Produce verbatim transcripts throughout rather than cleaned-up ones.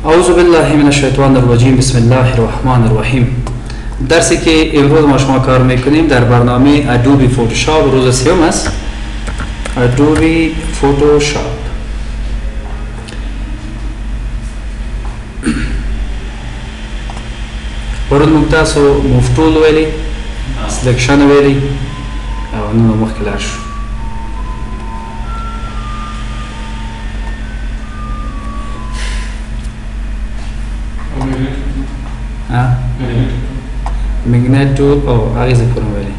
اعوذ بالله من الشیطان الرجیم. بسم الله الرحمن الرحیم. درسی که امروز ما شما کار میکنیم در برنامه ادوبی فوتوشاپ روز سیوم است. ادوبی فوتوشاپ. پرون ممتاز و مفتول ویلی سلکشن ویلی او نو مخکلار شو. مگنیت تول او آغیز کنم ولی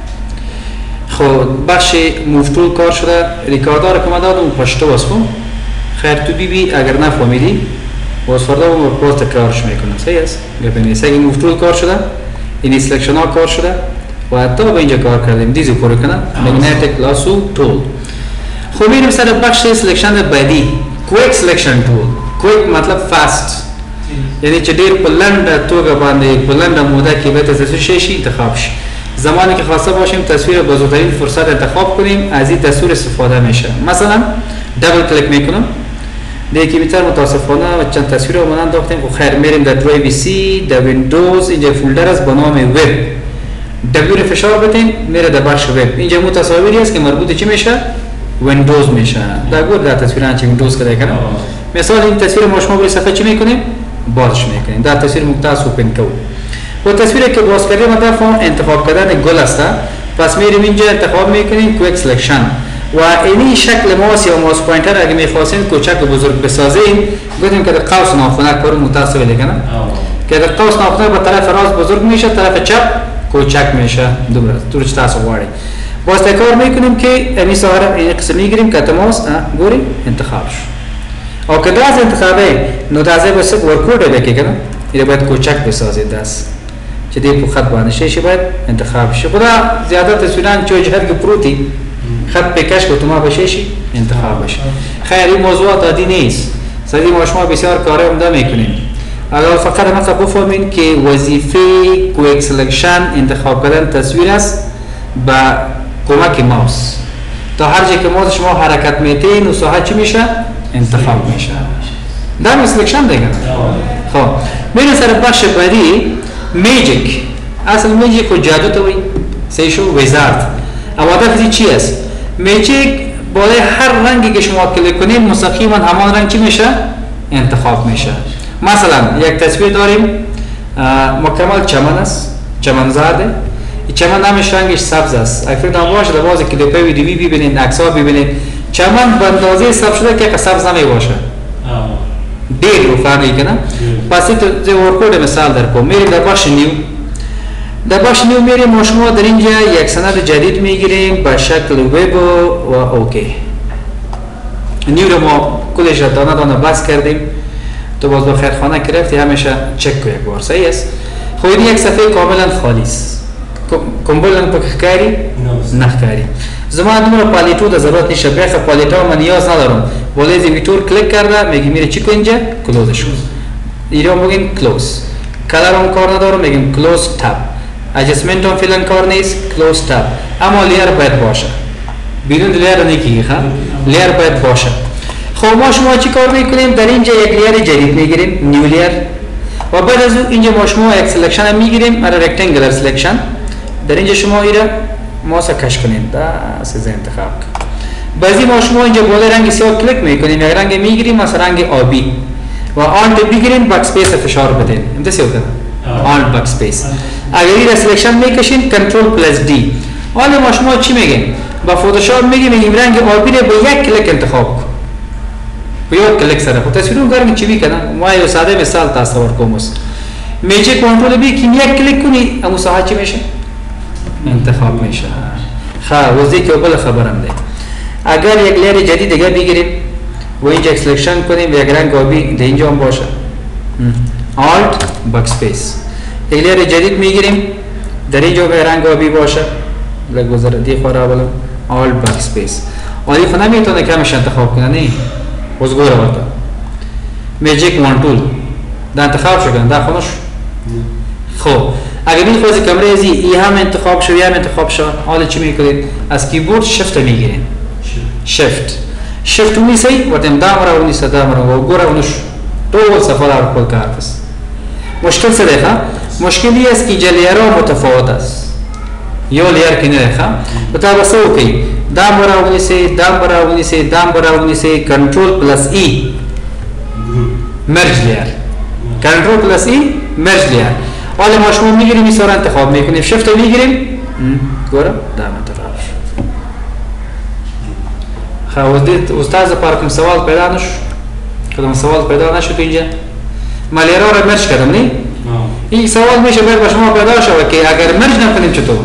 خب بخش مفتول کار شده. ریکاردها رو که ما دادم پشتو باز کن. خیر تو بی بی اگر نفهمیدی باز فردا و باز تکرارش میکنم. صحیح است؟ گفت نیست. اگه مفتول کار شده این سلکشن ها کار شده و حتی به اینجا کار کردیم. دیزی پورو کنم مگنیتیک لاسو تول. خب میریم سر بخش سلکشن بعدی. کویک سلکشن تول. کویک مطلب فاست، یعنی چه دیر بلند توگه بانده بلند موده که باید تصویر شیشی انتخاب شی. زمانی که خواسته باشیم تصویر با زودترین فرصت انتخاب کنیم از این تصویر استفاده میشه. مثلا دبل کلیک میکنم دیگه میتر متاسفانه و چند تصویر رو من انداختیم. خب خیر میریم در درایو وی سی در ویندوز. اینجا فولدر است با نام وب. دبلیو رو فشار بدین میره در بخش وب. اینجا مو تصاویری است که مربوط چی میشه؟ ویندوز میشه. در گور در تصویران چه ویندوز کده کنم. مثال این تصویر ما شما بر صفحه چی میکنیم؟ بازش میکنیم. در تصویر ممتاز اوپن کو. و تصویری که باز کردیم مطلب انتخاب کردن گل است. پس میریم اینجا انتخاب میکنیم کویک سلکشن و اینی شکل ماوس یا ماوس پوینتر اگه میخواستین کوچک و بزرگ بسازین گفتیم که در قوس ناخنک کار متاسفه دیگه که در قوس ناخنک به طرف راست بزرگ میشه طرف چپ کوچک میشه. دوباره تو چه تاسو غواړئ باز تکرار میکنیم که امی سوار این قسم میگیریم که ماوس ګوري انتخاب شو او که داز انتخابه نو دازه بس ورکوډ دی کنه یې باید کوچک بسازي داس چې دې په خط باندې شي باید انتخاب شي. خدا زیاده تصویران چې جهر کې پروتي خط پیکش کو تو ما بشه شي انتخاب بشه. خیر این موضوعات عادی نیست. سادی ما شما بسیار کار عمده میکنیم. اگر فقط ما بفهمین که وظیفه کویک سلکشن انتخاب کردن تصویر است با کمک ماوس. تا هر جایی که ماوس شما حرکت میتین و ساحه چی میشه؟ انتخاب میشه. در سلکشن دیگه. خب میریم سر بخش بعدی میجیک. اصل میجیک و جادو توی سیشو ویزارد. اما هدف چی است؟ میجیک بالای هر رنگی که شما کلیک کنید مستقیما همان رنگ چی میشه؟ انتخاب میشه. مثلا یک تصویر داریم مکمل چمن است، چمنزاده. این چمن نامش رنگش سبز است. اگر فرض باشه در بازی کلیپ ویدیو ببینید، عکس‌ها ببینید، چمن به اندازه سبز شده که سبز نمی باشه. دیر رو فهمی کنه. پس این تو ورکوډ مثال در کو میریم در بخش نیو. در بخش نیو میریم ما شما در اینجا یک سند جدید میگیریم به شکل وب و اوکی. نیو رو ما کلش دانه دانه بس کردیم. تو باز با خیرخانه گرفتی همیشه چک کو یک بار. صحیح است؟ خب این یک صفحه کاملا خالی است. کاملا پککاری نخکاری. زمان نمره پالیتو در ضرورت نیست. بیخ پالیتو من نیاز ندارم. ولی ویتور کلیک کرده میگی میره چی کو اینجا کلوزش کن. اینجا میگیم کلوز. کلر هم کار ندارم میگیم کلوز تاب. ادجستمنت هم فعلا کار نیست کلوز تاب. اما لیر باید باشه. بدون لیر نمیگی ها. لیر باید باشه. خب ما شما چی کار میکنیم؟ در اینجا یک لیر جدید میگیریم نیو لیر و بعد از اون اینجا ما شما یک سلکشن میگیریم برای رکتانگولار سلکشن. در اینجا شما ایره ماوس کش کنید دست از انتخاب. بعضی ما شما اینجا بالای رنگ سیاه کلیک میکنیم یک رنگ میگیریم مثلا رنگ آبی و آلت بگیرین بک اسپیس فشار بدین. امتى کنه؟ آلت بک اسپیس. اگر این سلکشن میکشین کنترل پلاس دی. حالا ما شما چی میگیم؟ با فتوشاپ میگیم این رنگ آبی رو با یک کلیک انتخاب کن. با یک کلیک سره خود تصویرون کارم چی بی کنه؟ ما یه ساده مثال تصور کوموس. میجیک کنترل بی که یک کلیک کنی امو ساحه چی میشه؟ انتخاب میشه. خب وزی که اول خبرم ده. اگر یک لیر جدید دیگه بگیریم و اینجا سلکشن کنیم یک رنگ آبی ده اینجا هم باشه. آلت بک اسپیس. یک لیر جدید میگیریم در اینجا به رنگ آبی باشه. لگ گذره دی خورا بلم آلت بک اسپیس. آلی خو نمیتونه که همش انتخاب کنه نه. وزگوره ورده. میجیک وان تول. ده انتخاب شدن ده خونش. خب اگر این خواستی کمره ازی ای هم انتخاب شو یا هم انتخاب شو حالا چی میکنید؟ از کیبورد شفت میگیرین. شفت. شفت میسی و تم دام را ونیسا دام را و گورا ونش طول صفحه در خپل کار است. مشکل څه دی ښه؟ مشکل یې است که لیرها متفاوت است. یو لیر کې نه دی ښه. نو تا به څه وکړئ؟ دا به راونیسئ، دا به راونیسئ، دا به راونیسئ، کنټرول پلس ای مرج لیر. کنترل پلس ای مرج لیر. حالا ما شما میگیریم این سارا انتخاب میکنیم، شفت رو میگیریم گورم دا منطقه خواه دید استاز پارکم سوال پیدا نشو کدام سوال پیدا نشد اینجا ما لیرا را مرج کردم نی؟ این سوال میشه باید با شما پیدا شود که اگر مرج نکنیم چطور؟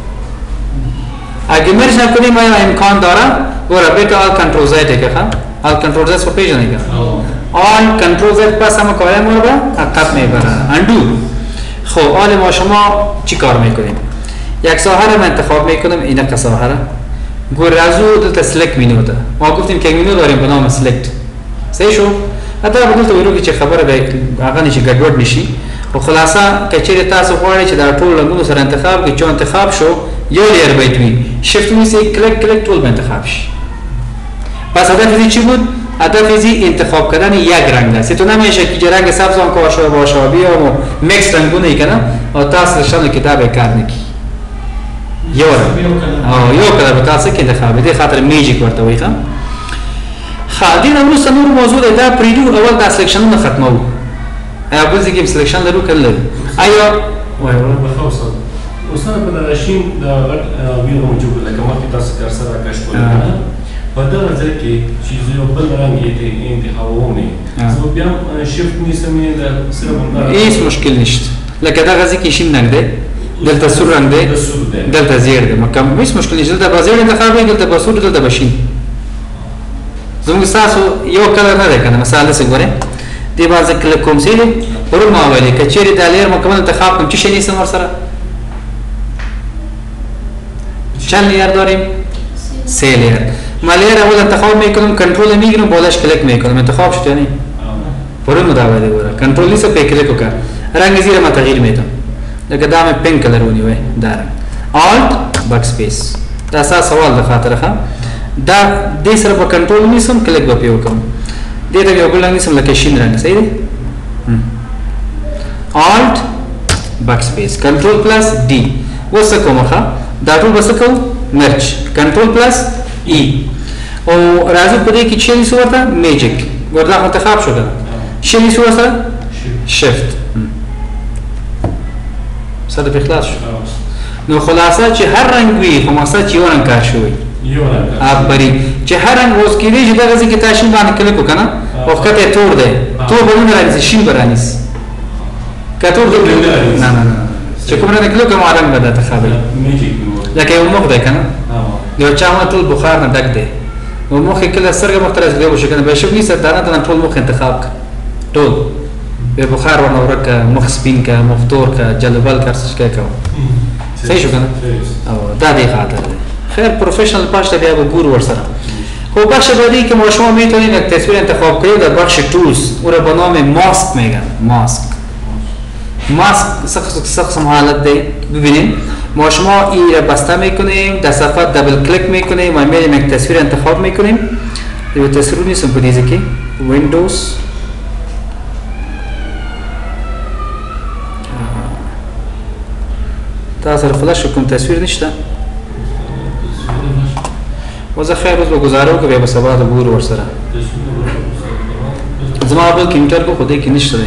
اگر مرج نکنیم آیا امکان داره؟ گورا بیتا آل کنترول زیده که خواه آل کنترول زید سو پیجا نگه آل کنترل زد پس همه کاره ما رو با عقب میبره اندو. خب آل ما شما چی کار میکنیم؟ یک ساحه رو من انتخاب میکنم اینه که ساحه رو گور رازو دلتا سلکت مینو ده ما گفتیم که مینو داریم به نام سلکت صحیح شو؟ حتی با دلتا ویرو که چه خبره به آقا نیچه گدورد نشی و خلاصه که چیری تاسو خواری چه در طول لنگونو سر انتخاب که چو انتخاب شو یو لیر بیتوی شفت میسی کلک کلک طول به انتخاب شی. پس هدف ازی چی بود؟ هدف ازی انتخاب کردن یک رنگ است. تو نمیشه که رنگ سبز هم کاشه باشه بیام و میکس رنگونه ای کنم و تاس رشان کتاب کار نکی. یو رنگ. آه یو کلر بتاعه که انتخاب بده خاطر میجیک ورته وی خام. خادین امروز نور موضوع ده پریدو اول دا سلکشن نه ختمه و. اول زیگیم سلکشن درو کله. آیا وای وای بخواسته. استاد بدرشین دا ویو موجود لکه ما کی تاسو کار سره کاش کوله. بدر ځکه چې چیزونه بل رنګ یې انتخابونه زه بیا شفت نیسم د سره باندې هیڅ مشکل نشته لکه دا غزي کې شین رنگ دی دلته سور رنگ دی دلته زیړ دی مکم هیڅ مشکل نشته دلته بازار انتخاب دی دلته بسور دلته بشین زموږ تاسو یو کلر نه دی کنه مثال څنګه غره دی باز کله کوم سي ورو ما ویلي کچېری د لیر مکمل انتخاب کوم چې شي نیسم ور سره چل لیر داریم سه لیر مالیر اول انتخاب میکنم کنترل میگیرم بالش کلیک میکنم انتخاب شد یعنی پرون مداوله دی ورا کنترل لیسه په کلیک وکړه رنگ زیره ما تغییر میدم لکه دا مې پینک کلر ونی وای دا الټ بک سپیس دا اساس سوال د خاطر ښه دا دې سره په کنټرول نیسم کلیک به پیو کوم دې ته یو بل رنگ نیسم لکه شین رنگ صحیح دی الټ بک سپیس کنټرول پلس ډي وسه کومه دا ټول بس کو مرچ کنټرول پلس ای او راځو په دې کې چې څه ورته میجیک ورته انتخاب شو کنه شي څه ورته شفت ساده په خلاص شو نو خلاصه چې هر رنگ وي خو مقصد چې یو رنگ کار شوی یو رنگ ابري چې هر رنگ اوس کې دی چې دا غزي کې تاسو باندې کلیک وکنه او کته تور دی تور به نه راځي شین برانیس کتور دی نه نه نه چې کوم رنگ کلیک کوم رنگ به دا تخابل میجیک لکه یو مخ دی کنه یو چا ما ټول بخار نه ډک دی نو مخ کله سرګه مختلف دی وشو کنه به شو نه ست دانه ته ټول مخ انتخاب ک ټول به بخار ورنه ورکه مخ سپین کا مفتور کا جلبل کا څه کا صحیح شو کنه او دا دی خاطر خیر پروفیشنل پاش ته بیا ګور ور سره خو بخش بعدی که ما شما میتونید یک تصویر انتخاب کنید در بخش تولز او را به نام ماسک میگن ماسک ماسک سخت سخت حالت دی ببینید ما شما این را بسته میکنیم در صفحه دبل کلیک میکنیم و میریم یک تصویر انتخاب میکنیم دیو تصویر نیستم بدیزه که ویندوز تاثر فلاش کن تصویر نشته وزه خیر روز بگذارو که بیا به سبا دو بور ورسره زما اول کمپیوتر کو خودی که نشته دی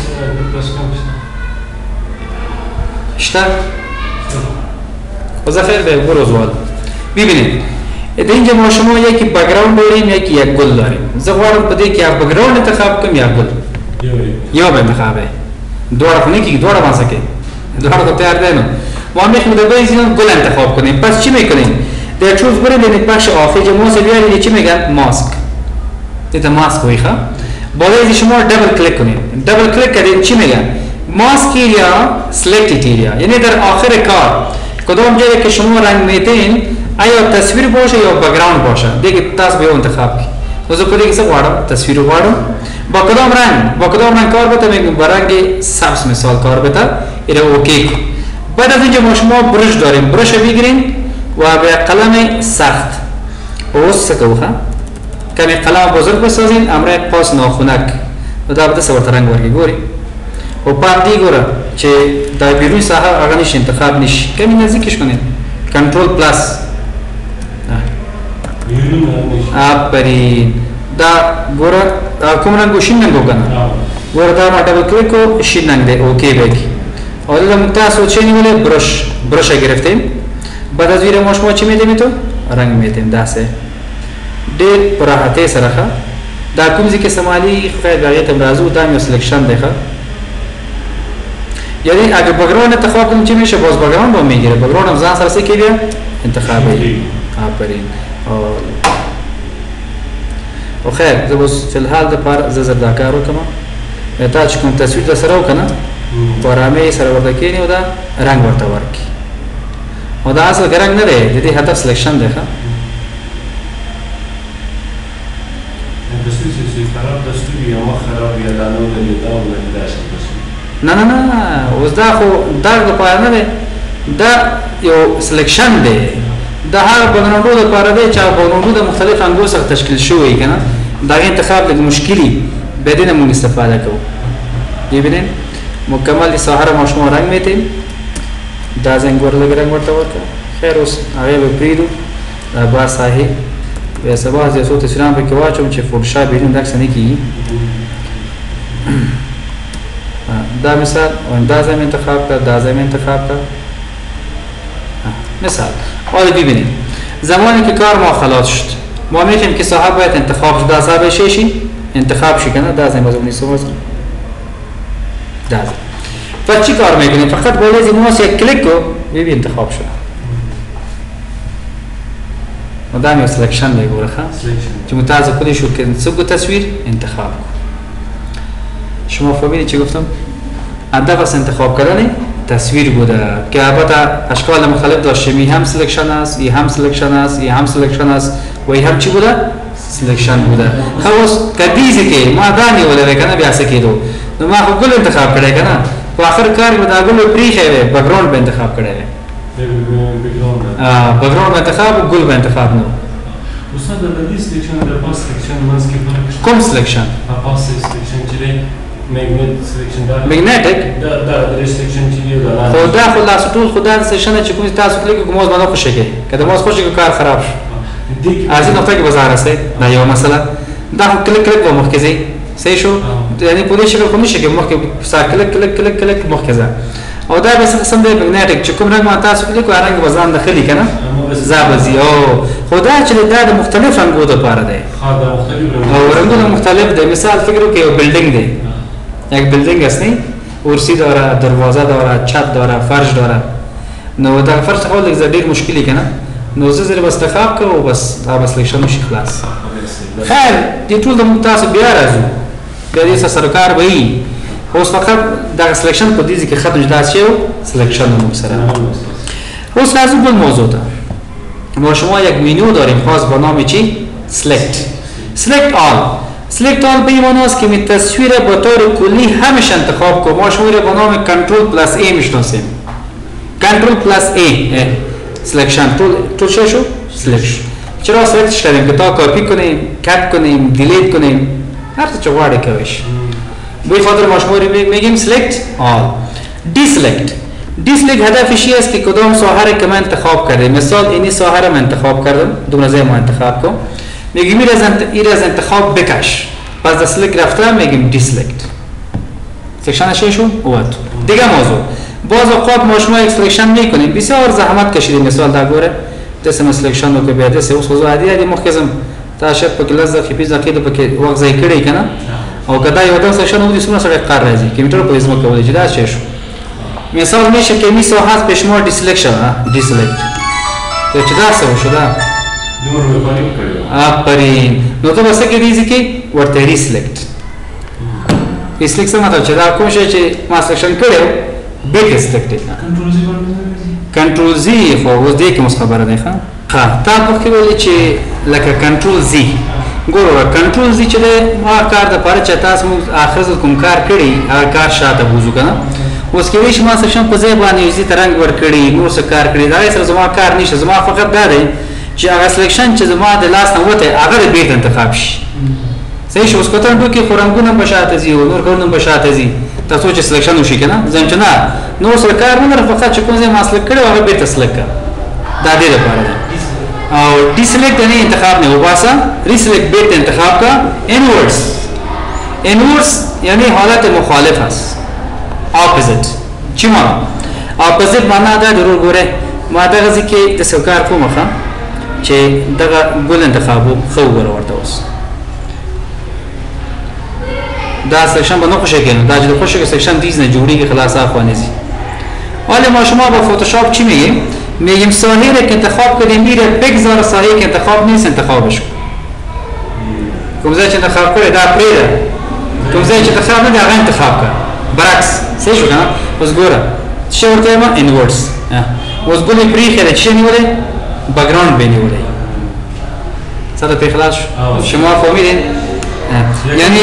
شته وزه خیر بیا بور روزوال ببینید اینجا ما شما یکی بگراوند داریم یکی یک گل داریم زه غواړم په دې کې یا بگراوند انتخاب کوم یا گل یا به انتخابه دوړه خو نه کی دوړه ما سکے دوړه ته تیار دی نو ما میخوام د بیزین گل انتخاب کنیم پس چی میکنیم در چوز بریم بینید بخش آفیج موز بیارید چی میگن ماسک دیتا ماسک ہوئی خواه باید شما دبل کلیک کنید دبل کلیک کردید چی میگن ماسک ایریا سلیکتیت ایریا یعنی در آخر کار کدام جایی که شما رنگ میتین آیا تصویر باشه یا بگراوند باشه دیگه تاس بیو انتخاب کی وزو کدی کسی وارم تصویر وارم با کدام رنگ با کدام رنگ کار بتا میگم با رنگ سبز مثال کار بتا ایره اوکی بعد از اینجا ما شما برش داریم برش بگیریم و به قلم سخت اوس سکوخه کمی قلم بزرگ بسازین امره پاس ناخونک نو دا به داسې ورته رنګ ورکړي ګوري خو په همدې ګوره چې دا بیروني ساحه هغه نشي انتخاب نشي کمی نزدیکش کنید کنټرول پلس آفرین دا ګوره کوم رنګ و شین رنګ و کنه ګوره دا ما ډبل کلیک و شین رنگ ده اوکی بگی اور دا تاسو چه نیوله برش برش گرفتیم بعد از ویره ما شما چی میدیم تو رنگ میدیم داسه ډیر پراحته سره دا کوم ځکه سمالي خیر باغیت امرازو دا یو سلیکشن دی ښه یعنی اگر بګراوند انتخاب کوم چې میشه باز بګراوند به میگیره بګراوند هم ځان سره څه کوي انتخابي آفرین او او خیر زه اوس فی الحال د پر زه زر دا کار وکم تا چې کوم تصویر د سره وکنه پرامه سره ورته کینی او دا رنگ ورته ورکی او دا اصل رنگ نه دی د دې هدف سلیکشن دی ښه خراب دستوری یا ما خراب یا دانو دلی داو دلی داشت نه نه نه اوس دا خو دا د پاره نه دی دا یو سلیکشن دی دا هغه بګراوندو د پاره دی چې بګراوندو د مختلف انګو سره تشکیل شوی کنه دا انتخاب د مشکلی بدینه مونږ استفاده کوو ببینئ مکمل سحر مشمو رنگ میته دا زنګ ورلګ رنگ ورته ورکړه خیر اوس هغه به پریدو با صحیح به سبا زه صوت اسلام په کې واچوم چې فوټوشاپ بیرون داکس نه کیږي دا مثال دا زمين انتخاب کړ دا زمين انتخاب کړ مثال حالا ببینید زمانی که کار ما خلاص شد ما میتونیم که صاحب باید انتخاب شد دا صاحب شی انتخاب شي کنه دا زمين مزمونی سوز دا پس چی کار میکنیم فقط با لیزی موس یک کلیک کو ببین انتخاب شد و دا میو سلکشن بگوره خواه چه متعرض کنی شو که سبگو تصویر انتخاب کن شما فهمیدی چی گفتم؟ هدف از انتخاب کردن تصویر بوده که البته اشکال مختلف داشته می هم سلکشن است ای هم سلکشن است ای هم سلکشن است و ای هم چی بوده؟ سلکشن بوده خواست کدیزی که ما دانی ولی کنه بیاسه که دو نو ما خود گل انتخاب کرده کنه و آخر کار بوده گل پریخه وی بگراوند به انتخاب کرده وی بگراوند به انتخاب و گل به انتخاب نو استاد در سلکشن در پاس سلکشن منز که فرق کم سلکشن؟ پاس سلکشن چیه؟ مگنت سلکشن دار مگنتیک دا دا در سلکشن چیه دا خدا خلاص طول خدا سلکشن چه کوم تاسو کلیک کوم موز باندې خوشی کی کله موز خوشی کو کار خراب شو از این نقطه که بازار است دا یو مثلا دا کلیک کلیک و مرکزی صحیح شو یعنی په دې شکل کوم شي کې مخکې سا کلیک کلیک کلیک کلیک مرکزه او دا به قسم دی مگنتیک چې کوم رنګ ما تاسو کلیک و رنګ بازار داخلي کنه زابزی او خدا چې دا د مختلف رنګونو لپاره دی خدا مختلف او رنګونه مختلف دي مثال فکر وکړئ یو بلډینګ دی یک بلدینگ است نی ورسی داره دروازه داره چت داره فرش داره نو دا فرش خود یک ډیر مشکلی کنه نو زه زیر بس انتخاب کوم بس دا بس سلیکشن شي خلاص خیر دې ټول د ممتاز بیا راځو بیا دې سرکار وایي اوس فقط دا سلیکشن په دې کې ختم جدا شي سلیکشن مو سره اوس راځو بل موضوع ته ما شما یک منیو داریم خاص با نام چی select select all select all به این معنی است که می تصویر به طور کلی همش انتخاب کو ما شما رو به نام کنترل پلاس ای میشناسیم کنترل پلاس ای سلکشن طول طول چه شو سلکشن چرا سلکتش کردیم که تا کاپی کنیم کات کنیم دیلیت کنیم هر چه غواړی کویش به خاطر ما شما رو میگیم select all deselect deselect هدفش است که کدام ساحه را که من انتخاب کردم مثال اینی ساحه را من انتخاب کردم دو نظر ما انتخاب کنم میگیم این از انتخاب بکش پس در سلکت رفتم میگیم دیسلکت سلکشن چه شو؟ اوت دیگه موضوع باز اوقات ما شما یک سلکشن میکنیم بسیار زحمت کشیدیم مثال در گوره دستم سلکشن رو که بیاده سه اوز خوزو عادی عادی مخیزم تا شد پا کلاز در خیپیز در کیدو پا که وقت زی کردی کنه او کدا یو دم سلکشن رو دیسونه سر قرار رازی که میتونه پویزمو کولی جدا چه شو مثال میشه که می ساحه به شما دیسلکشن دیسلکت تو چدا سو شده آفرین نو تو بس کې دیږي کې ورته ریسلیکټ ریسلیکټ څه مطلب چې دا کوم شی چې ما سلیکشن کړو به کې سلیکټ کنټرول زی کنټرول زی خو اوس دې کې مس خبره ده ښه تا په کې ویل چې لکه کنټرول زی ګوره کنټرول زی چې ما کار د پاره چې تاسو اخر کوم کار کړی هغه کار شاته بوزو کنه اوس کې ویش ما سلیکشن په ځای باندې زی ترنګ ور کړی نور څه کار کړی دا سره زما کار نشه زما فقط دا دی چې هغه سلیکشن چې زما د لاس نه وته هغه به انتخاب شي صحیح شو. اوس کتن ټو کې خورنګونه بشاته زی او نور کارونه بشاته زی تاسو چې سلیکشن وشي کنه ځم چې نه نو سره کار نه فقط چې کوم ځای مسلک کړو هغه به تسلیک کا دا دې لپاره ده. او ډي سلیکټ نه انتخاب نه وباسا ریسلیکټ به انتخاب کا انورس. انورس یعنی حالت مخالف است اپوزیت. چی معنا اپوزیت معنا دا ضرور ګوره ما دا غزي کې د سوکار کومه چې دغه ګل انتخابو خو ور ورته اوس دا سیکشن باندې خوشی کېنه دا چې خوشی کې سیکشن دیز نه جوړیږي خلاص اخوانه زی. حالا ما شما با فتوشاپ چی میگیم؟ میگیم ساحه را که انتخاب کنیم میره بگذار ساحه که انتخاب نیست انتخابش کن. کمزای چه انتخاب کنه دا پریده کمزای چه انتخاب نده اغا انتخاب کن برعکس سی شو کنه بس گوره چه ورطه ما انورس بس گولی پری خیده چه نیوله؟ بگراند بینیوله ساده پی خلاص شما فهمیدین؟ یعنی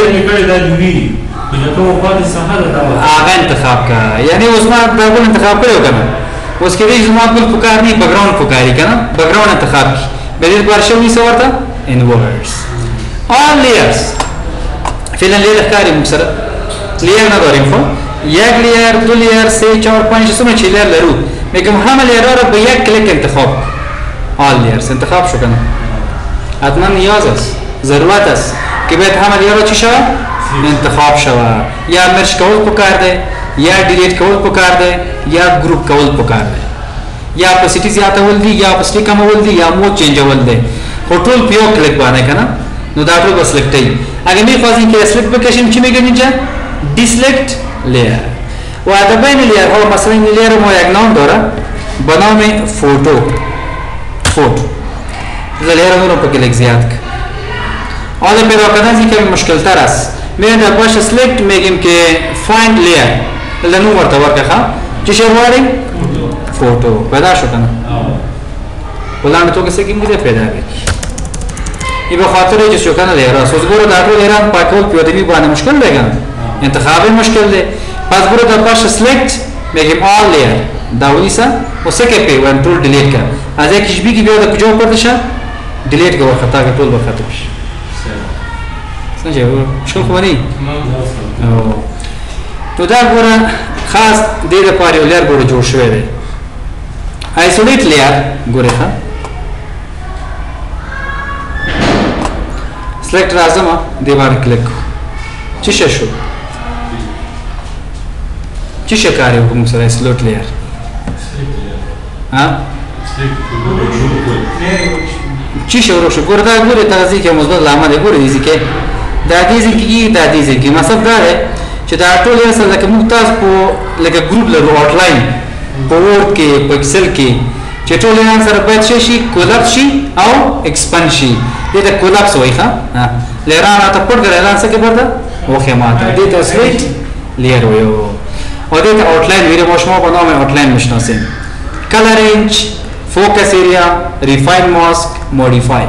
آغا انتخاب کا یعنی اس میں بگل انتخاب کرے ہو کنا اس کے دیکھ زمان کل پکار نہیں بگراؤنڈ پکاری کنا بگراؤنڈ انتخاب کی بیدید بارشو نہیں سوار تھا انورس. all layers فیلن لیر اخکاری مکسر لیر نداریم خو یک لیر دو لیر سه چهار پنج سمه چه لیر لرو میگم همه لیر را با یک کلیک انتخاب all layers انتخاب شو کنا حتما نیاز است ضرورت است که باید همه لیر را چی شود انتخاب شود یا مرج کول پکار ده یا ډیلیټ کول پکار ده یا ګروپ کول پکار ده یا اپاسیټي زیاتول دي یا اپاسیټي کمول دي یا مود چینجول دي خو ټول په یو کلیک باندې کنه نو دا ټول بس سلیکټ ای اگر می خوازین که سلیکټیفیکیشن چی میگه اینجا دیسلیکت لیر و دا بین لیر هو مثلا این لیر ما یک نام داره به نام فوتو فوتو لیر رو په کلیک زیات ک حالا پیدا کردن زی کمی مشکل تر است میگن در باش سلیکت میگیم که فایند لیر لنو ورته ورکه چی شرواری فوتو پیدا شو کنه ولانه تو کسی کیم دیده پیدا بکی ای به خاطر ایجا شو کنه لیره سوز برو در رو لیران پاکول پیادمی بانه مشکل بگن انتخابی مشکل ده پس برو در باش سلیکت میگیم آل لیر داونیسا و سکه پی وان طول دیلیت کن از یکیش بیگی بیاده کجا پردشه دیلیت که وقتا که طول بخطبش سنجه مشکل خوبه نی؟ تو دا گوره خاص دیده پاری و لیر گوره جور شوه ده ایسولیت لیر گوره خواه سلیکت رازم دیوار کلک چی شه شو؟ چی شه کاری حکم سر ایسولیت لیر؟ ها؟ چی شه رو شو؟ گوره دا گوره تازی که مزبط لامده گوره دیزی که دا دیزی که دا دیزی که مصف داره چې دا ټول یې سره لکه موږ تاسو په لکه ګروپ لرو آوټلاین په ورډ کې په ایکسل کې چې ټول یې سره باید شي شي کولپس شي او ایکسپاند شي دې ته کولپس وایي ښا لران ته پټ غره څه کې پرده وخه ماته دې ته سلیټ لیر وایو او دې ته آوټلاین ویره مو شما په نامه آوټلاین مشناسین کلر رینج فوکس ایریا ریفاین ماسک مودیفای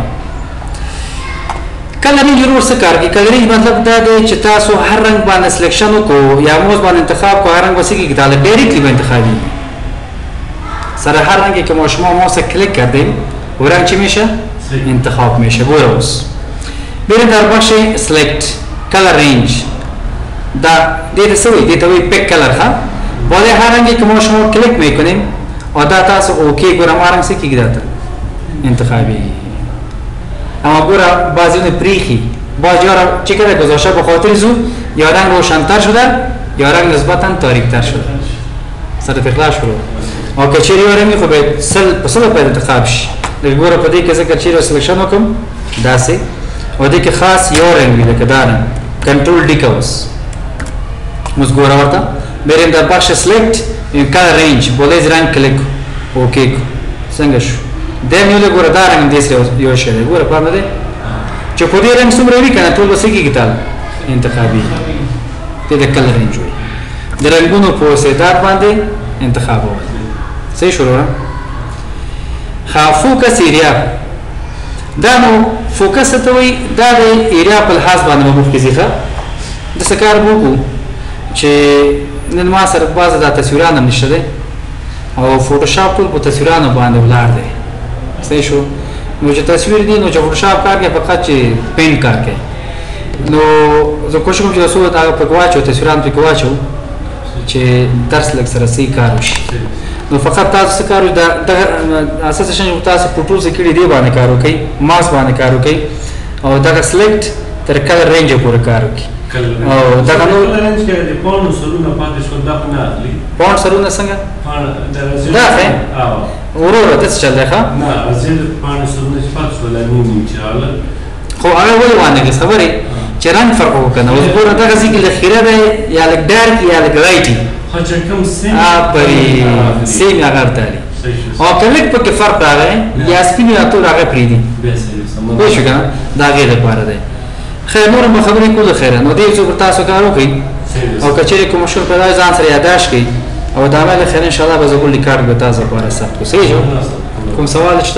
کلرینج ضرور څه کار کوي کلرینج مطلب دا دی چې تاسو هر رنگ باندې سلیکشن وکړو یا موز باندې انتخاب کو هر رنگ وسې کې کتابه ډایرکټلی به انتخابي سره هر رنگ که ما شما موس کلیک کردیم و رنگ چی میشه انتخاب میشه بروز بریم در بخش سلیکت کلر رنج دا دیتا سوی دیتا وی پیک کلر خواه باید هر رنگی که ما شما کلیک میکنیم و دا تاسو اوکی گورم هر رنگ سی کی داتا انتخابی اما گورا بعضی اون پریخی بعضی ها را چی کرده گذاشته بخاطر زو یا رنگ روشنتر شده یا رنگ نسبتا تاریکتر شده سر فقلاش برو او کچری ورمی خو باید سل پسل باید انتخاب شي لکه ګوره په دې کې زه کچری سلیکشن وکم داسې او دې کې خاص یو رنګ وي لکه دا رنګ کنټرول ډي کوس موږ ګوره ورته بریم در بخش سلیکت کلر رینج بولیز رنګ کلیک اوکې څنګه شو دا مې له ګوره دا رنګ دې سره یو شی دی ګوره په نه دی چې په دې رنګ څومره وی کنه ټول وسې کې کتل انتخابي دې د کلر رینج وي د رنگونو په استعداد باندې انتخاب وکړئ صحیح شروع خا فوکس ایریا دا نو فوکس ته وي دا د ایریا په لحاظ باندې مخ کې ځخه د سکار وکړو چې نن ما سره بازه د تصویرانه نشته ده او فوټوشاپ ټول په تصویرانه باندې ولار دی صحیح شو نو چې تصویر دی نو چې فوټوشاپ کار کوي فقط چې پین کار کوي نو زه کوشش کوم چې تاسو ته په واچو تصویران په واچو چې درس لږ سره سي کار وشي نو فقط تاسو څه کار د اساس شنه تاسو په ټول څه کې دی باندې کار وکړي ماس باندې کار وکړي او دا سلیکټ تر کلر رینج پورې کار وکړي او دا نو رینج کې د پاون سرونه پاتې شو دا نه اخلي پاون سرونه څنګه دا ښه ورور ته څه چل دی ښه نه ازل پاون سرونه پاتې شو لا نیم انشاءالله خو هغه ولې وانه کې خبرې چې رنگ فرق وکړي اوس ګوره دا ځکه چې لخيره ده یا لک ډارک یا لک رایټي خو چې کوم سیم ا پرې سیم هغه تاري او کله په کې فرق راغی یا سپین یا تو راغی پری دي به شو کنه دا غیر لپاره ده خیر نور به خبرې کوله خیر نو دې چې تاسو کار وکړي او کچېره کوم شو په ځان سره یاداش کړئ او دا عمل خیر ان شاء الله به زګول لیکار به تاسو لپاره سخت وسې کوم سوال شته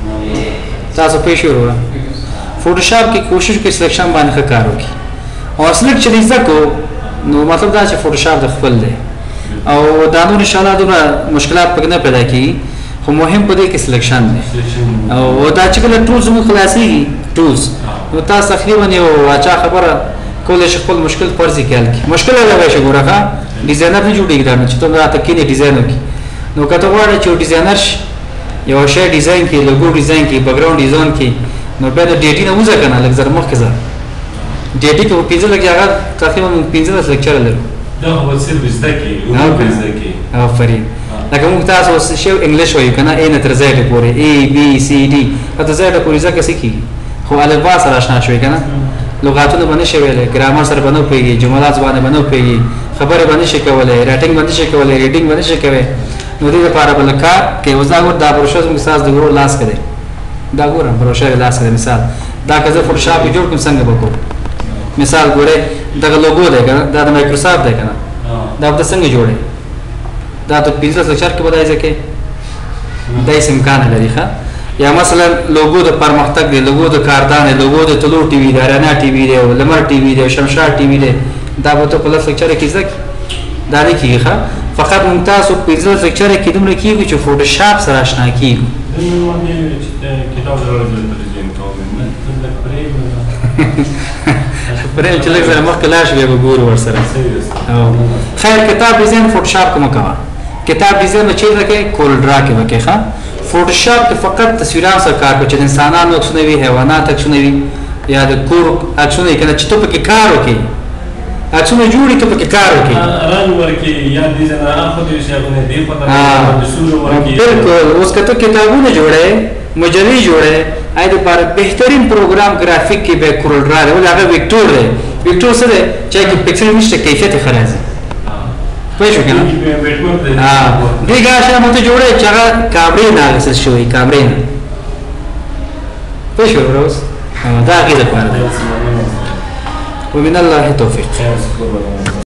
تاسو پېښ ورو فوټوشاپ کې کوشش کوي سلیکشن باندې کار وکړي او سلیکټ چې ځکو نو مطلب دا چې فوټوشاپ د خپل دی او دا نور ان شاء الله دومره مشکلات پکې نه پیدا کیږي خو مهم په دې کې سلیکشن دی او دا چې کله ټولز مو خلاصيږي ټولز نو تاسو تقریبا یو واچا خبره کولای شي خپل مشکل فرضي کېل کی مشکل راوي شي ګورخه ډیزاینر نه جوړیږي دا چې ته راته کې نه ډیزاین وکړي نو کته غواړې چې ډیزاینر یو شی ډیزاین کې لوګو ډیزاین کې بیک ګراوند ډیزاین کې نو به د ډیټي نه وځه کنه لږ زر مخ کې ځه ډیټي کې په پیځه لګي هغه تقریبا پنځه لیکچر لرو دا هو سرویس ده کې او پیځه کې افرین لکه موږ تاسو شی انګلیش وایو کنه ا نه تر زیډ پورې ا بي سي ډي کته زیډ پورې ځکه سکی خو الفبا سره آشنا شوي کنه لغاتونه باندې شوي ګرامر سره باندې پیږي جملات باندې باندې پیږي خبره باندې شي کولای رائټینګ باندې شي کولای ریډینګ باندې شي کوي نو دې لپاره بل کار کې وزاګور دا پروسس مثال د ګورو لاس کړي دا ګورم پروسه لاس کړي مثال دا که زه فوټوشاپ جوړ کوم څنګه وکړم مثال ګوره دا لوګو دی کنه دا د مایکروسافت دی کنه دا په څنګه جوړه دا ته پنځه سچار کې بدای ځکه دا یې امکان لري ښه یا مثلا لوګو د پرمختګ دی لوګو د کاردان دی لوګو د تلو ټي وي دی رانا ټي وي دی لمر ټي وي دی شمشاد ټي وي دی دا به ته په لږ سچار کې ځکه دا نه کیږي فقط ممتاز او پنځه سچار کې دومره کیږي چې فوټوشاپ سره آشنا کیږي کتاب راوړل پرې چې لږ سره مخ کلاش بیا وګور ور سره خیر کتاب ډیزاین فوټوشاپ کوم کا کتاب ډیزاین چې راکې کول ډرا کې وکې ښا فوټوشاپ کې فقط تصویران سره کار کوي چې انسانانو عکسونه وي حیوانات عکسونه وي یا د کور عکسونه کنه چې ته په کې کار وکې عکسونه جوړې ته په کې کار وکې رنگ ورکی یا ډیزاین اخو دې شي غو دې پته د سور ورکی بالکل اوس کته کتابونه جوړې مجلې جوړې اې د پر بهترین پروګرام ګرافیک کې به کورل ډرا دی هغه وکټور دی وکټور څه دی چې کې پکسل نشته کیفیت خرازي پوه شو کنه ها دې ګاشه مته جوړې چې هغه کامرې نه اکسس شوی کامرې نه پوه شو روز دا کې ده پاره ومن الله توفیق